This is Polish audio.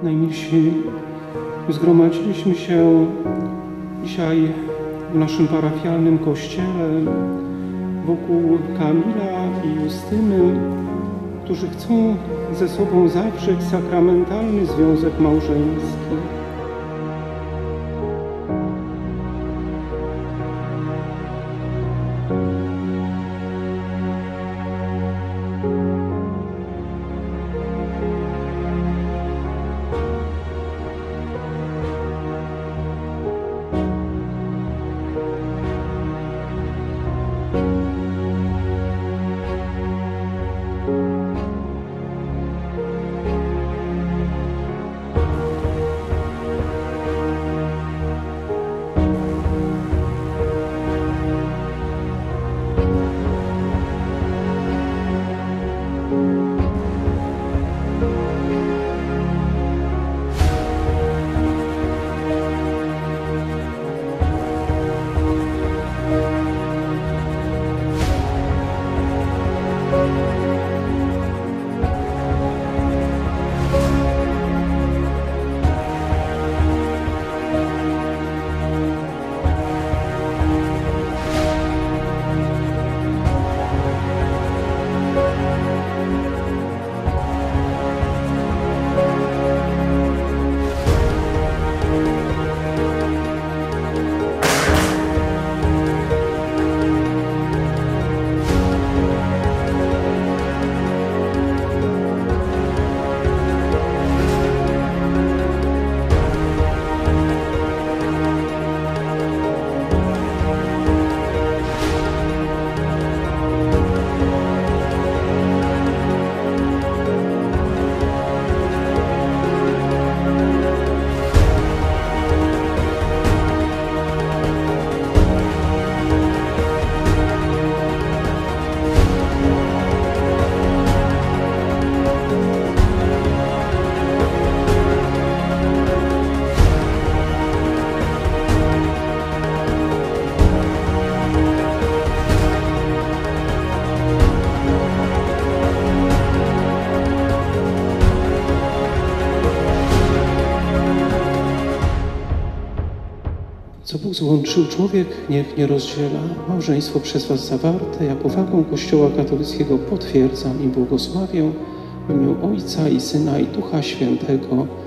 Najmilsi, zgromadziliśmy się dzisiaj w naszym parafialnym kościele wokół Kamila i Justyny, którzy chcą ze sobą zawrzeć sakramentalny związek małżeński. Co Bóg złączył, człowiek niech nie rozdziela. Małżeństwo przez was zawarte, ja powagą Kościoła katolickiego potwierdzam i błogosławię w imię Ojca i Syna i Ducha Świętego.